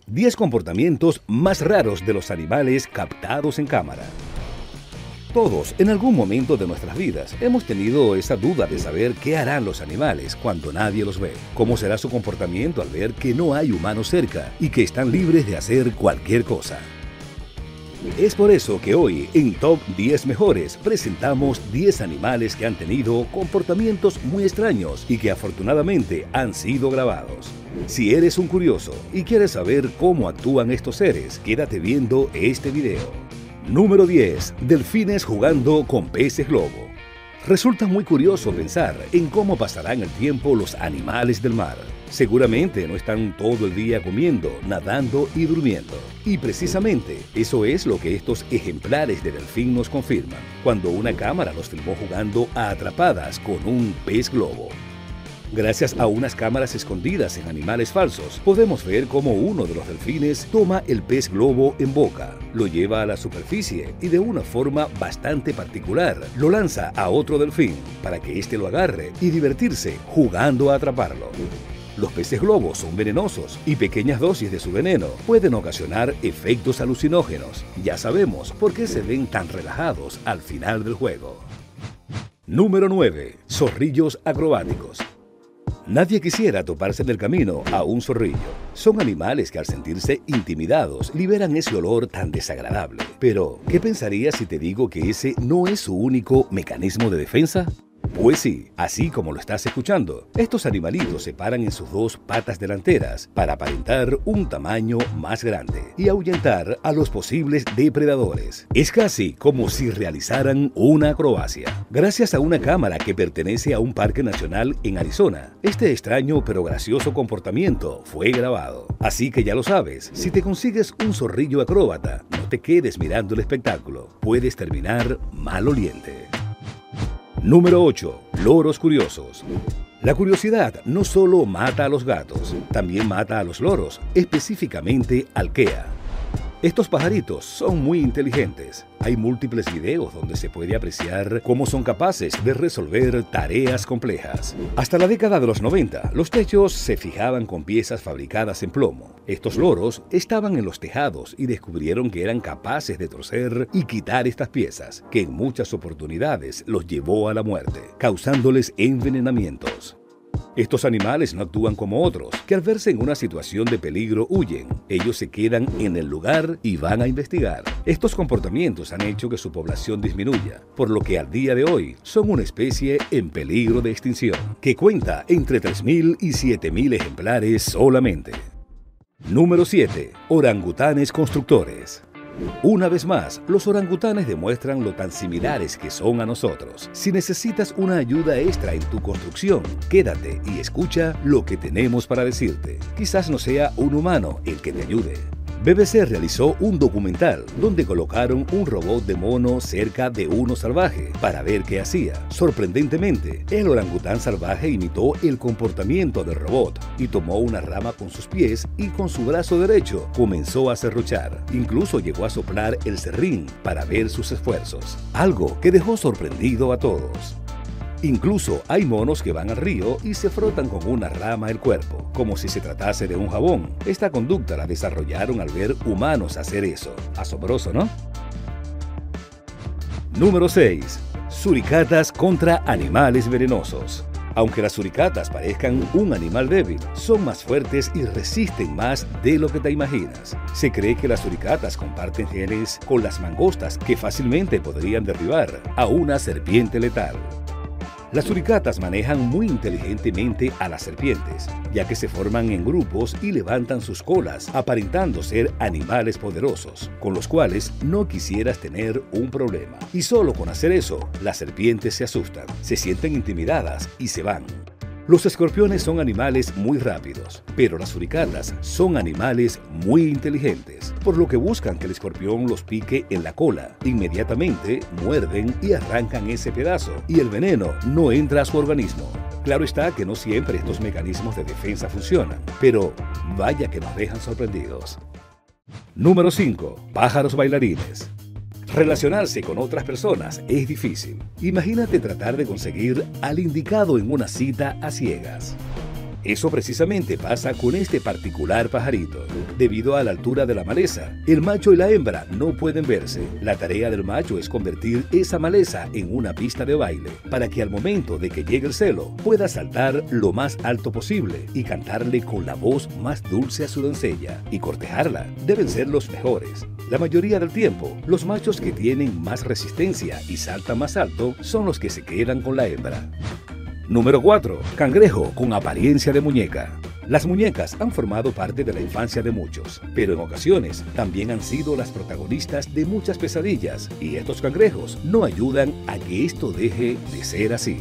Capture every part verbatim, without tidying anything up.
diez comportamientos más raros de los animales captados en cámara. Todos, en algún momento de nuestras vidas, hemos tenido esa duda de saber qué harán los animales cuando nadie los ve. ¿Cómo será su comportamiento al ver que no hay humanos cerca y que están libres de hacer cualquier cosa? Es por eso que hoy, en Top diez Mejores, presentamos diez animales que han tenido comportamientos muy extraños y que afortunadamente han sido grabados. Si eres un curioso y quieres saber cómo actúan estos seres, quédate viendo este video. Número diez. Delfines jugando con peces globo. Resulta muy curioso pensar en cómo pasarán el tiempo los animales del mar. Seguramente no están todo el día comiendo, nadando y durmiendo. Y precisamente eso es lo que estos ejemplares de delfín nos confirman, cuando una cámara los filmó jugando a atrapadas con un pez globo. Gracias a unas cámaras escondidas en animales falsos, podemos ver cómo uno de los delfines toma el pez globo en boca, lo lleva a la superficie y de una forma bastante particular lo lanza a otro delfín para que éste lo agarre y divertirse jugando a atraparlo. Los peces globos son venenosos y pequeñas dosis de su veneno pueden ocasionar efectos alucinógenos. Ya sabemos por qué se ven tan relajados al final del juego. Número nueve. Zorrillos acrobáticos. Nadie quisiera toparse en el camino a un zorrillo. Son animales que al sentirse intimidados liberan ese olor tan desagradable. Pero, ¿qué pensarías si te digo que ese no es su único mecanismo de defensa? Pues sí, así como lo estás escuchando, estos animalitos se paran en sus dos patas delanteras para aparentar un tamaño más grande y ahuyentar a los posibles depredadores. Es casi como si realizaran una acrobacia. Gracias a una cámara que pertenece a un parque nacional en Arizona, este extraño pero gracioso comportamiento fue grabado. Así que ya lo sabes, si te consigues un zorrillo acróbata, no te quedes mirando el espectáculo, puedes terminar maloliente. Número ocho. Loros curiosos. La curiosidad no solo mata a los gatos, también mata a los loros, específicamente al kea. Estos pajaritos son muy inteligentes. Hay múltiples videos donde se puede apreciar cómo son capaces de resolver tareas complejas. Hasta la década de los noventa, los techos se fijaban con piezas fabricadas en plomo. Estos loros estaban en los tejados y descubrieron que eran capaces de torcer y quitar estas piezas, que en muchas oportunidades los llevó a la muerte, causándoles envenenamientos. Estos animales no actúan como otros, que al verse en una situación de peligro huyen. Ellos se quedan en el lugar y van a investigar. Estos comportamientos han hecho que su población disminuya, por lo que al día de hoy son una especie en peligro de extinción, que cuenta entre tres mil y siete mil ejemplares solamente. Número siete. Orangutanes constructores. Una vez más, los orangutanes demuestran lo tan similares que son a nosotros. Si necesitas una ayuda extra en tu construcción, quédate y escucha lo que tenemos para decirte. Quizás no sea un humano el que te ayude. B B C realizó un documental donde colocaron un robot de mono cerca de uno salvaje para ver qué hacía. Sorprendentemente, el orangután salvaje imitó el comportamiento del robot y tomó una rama con sus pies y con su brazo derecho comenzó a serruchar. Incluso llegó a soplar el serrín para ver sus esfuerzos, algo que dejó sorprendido a todos. Incluso hay monos que van al río y se frotan con una rama el cuerpo, como si se tratase de un jabón. Esta conducta la desarrollaron al ver humanos hacer eso. Asombroso, ¿no? Número seis. Suricatas contra animales venenosos. Aunque las suricatas parezcan un animal débil, son más fuertes y resisten más de lo que te imaginas. Se cree que las suricatas comparten genes con las mangostas que fácilmente podrían derribar a una serpiente letal. Las suricatas manejan muy inteligentemente a las serpientes, ya que se forman en grupos y levantan sus colas, aparentando ser animales poderosos, con los cuales no quisieras tener un problema. Y solo con hacer eso, las serpientes se asustan, se sienten intimidadas y se van. Los escorpiones son animales muy rápidos, pero las suricatas son animales muy inteligentes, por lo que buscan que el escorpión los pique en la cola. Inmediatamente muerden y arrancan ese pedazo, y el veneno no entra a su organismo. Claro está que no siempre estos mecanismos de defensa funcionan, pero vaya que nos dejan sorprendidos. Número cinco. Pájaros bailarines. Relacionarse con otras personas es difícil. Imagínate tratar de conseguir al indicado en una cita a ciegas. Eso precisamente pasa con este particular pajarito. Debido a la altura de la maleza, el macho y la hembra no pueden verse. La tarea del macho es convertir esa maleza en una pista de baile, para que al momento de que llegue el celo, pueda saltar lo más alto posible y cantarle con la voz más dulce a su doncella y cortejarla. Deben ser los mejores. La mayoría del tiempo, los machos que tienen más resistencia y saltan más alto son los que se quedan con la hembra. Número cuatro. Cangrejo con apariencia de muñeca. Las muñecas han formado parte de la infancia de muchos, pero en ocasiones también han sido las protagonistas de muchas pesadillas, y estos cangrejos no ayudan a que esto deje de ser así.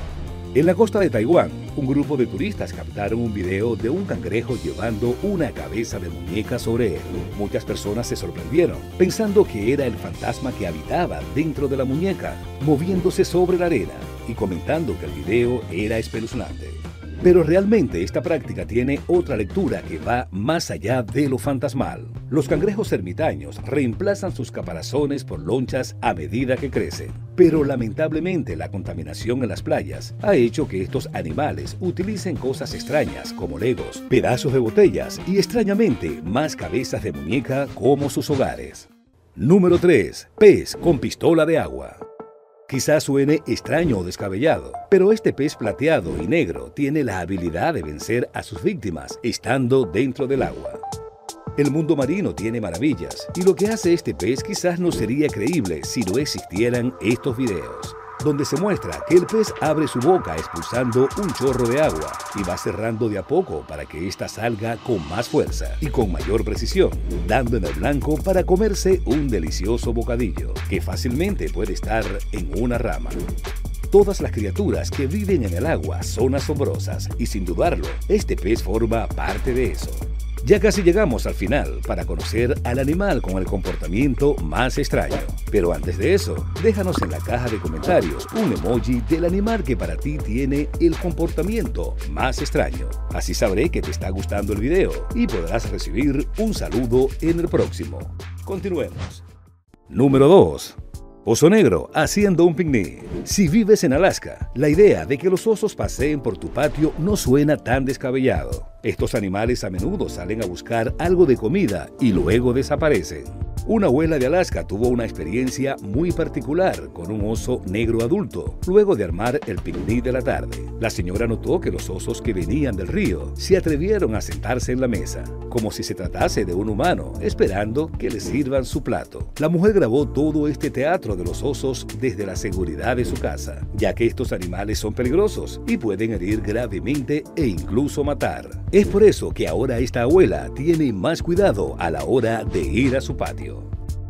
En la costa de Taiwán, un grupo de turistas captaron un video de un cangrejo llevando una cabeza de muñeca sobre él. Muchas personas se sorprendieron, pensando que era el fantasma que habitaba dentro de la muñeca, moviéndose sobre la arena, y comentando que el video era espeluznante. Pero realmente esta práctica tiene otra lectura que va más allá de lo fantasmal. Los cangrejos ermitaños reemplazan sus caparazones por lonchas a medida que crecen. Pero lamentablemente la contaminación en las playas ha hecho que estos animales utilicen cosas extrañas como legos, pedazos de botellas y extrañamente más cabezas de muñeca como sus hogares. Número tres. Pez con pistola de agua. Quizás suene extraño o descabellado, pero este pez plateado y negro tiene la habilidad de vencer a sus víctimas estando dentro del agua. El mundo marino tiene maravillas, y lo que hace este pez quizás no sería creíble si no existieran estos videos, donde se muestra que el pez abre su boca expulsando un chorro de agua y va cerrando de a poco para que ésta salga con más fuerza y con mayor precisión, dando en el blanco para comerse un delicioso bocadillo que fácilmente puede estar en una rama. Todas las criaturas que viven en el agua son asombrosas y sin dudarlo, este pez forma parte de eso. Ya casi llegamos al final para conocer al animal con el comportamiento más extraño. Pero antes de eso, déjanos en la caja de comentarios un emoji del animal que para ti tiene el comportamiento más extraño. Así sabré que te está gustando el video y podrás recibir un saludo en el próximo. Continuemos. Número dos. Oso negro haciendo un picnic. Si vives en Alaska, la idea de que los osos paseen por tu patio no suena tan descabellado. Estos animales a menudo salen a buscar algo de comida y luego desaparecen. Una abuela de Alaska tuvo una experiencia muy particular con un oso negro adulto, luego de armar el picnic de la tarde. La señora notó que los osos que venían del río se atrevieron a sentarse en la mesa, como si se tratase de un humano, esperando que les sirvan su plato. La mujer grabó todo este teatro de los osos desde la seguridad de su casa, ya que estos animales son peligrosos y pueden herir gravemente e incluso matar. Es por eso que ahora esta abuela tiene más cuidado a la hora de ir a su patio.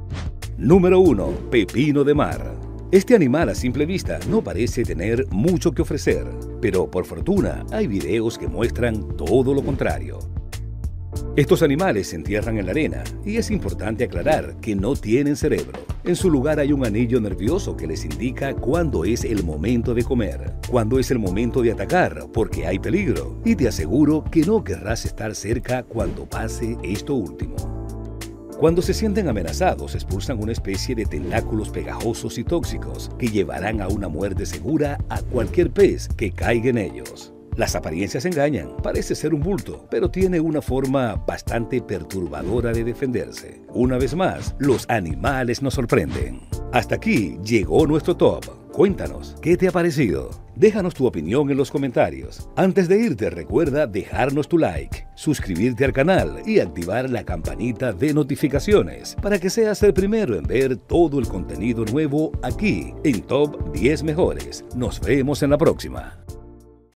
Número uno. Pepino de mar. Este animal a simple vista no parece tener mucho que ofrecer, pero por fortuna hay videos que muestran todo lo contrario. Estos animales se entierran en la arena y es importante aclarar que no tienen cerebro. En su lugar hay un anillo nervioso que les indica cuándo es el momento de comer, cuándo es el momento de atacar porque hay peligro, y te aseguro que no querrás estar cerca cuando pase esto último. Cuando se sienten amenazados, expulsan una especie de tentáculos pegajosos y tóxicos que llevarán a una muerte segura a cualquier pez que caiga en ellos. Las apariencias engañan, parece ser un bulto, pero tiene una forma bastante perturbadora de defenderse. Una vez más, los animales nos sorprenden. Hasta aquí llegó nuestro top. Cuéntanos, ¿qué te ha parecido? Déjanos tu opinión en los comentarios. Antes de irte, recuerda dejarnos tu like, suscribirte al canal y activar la campanita de notificaciones para que seas el primero en ver todo el contenido nuevo aquí en Top diez Mejores. Nos vemos en la próxima.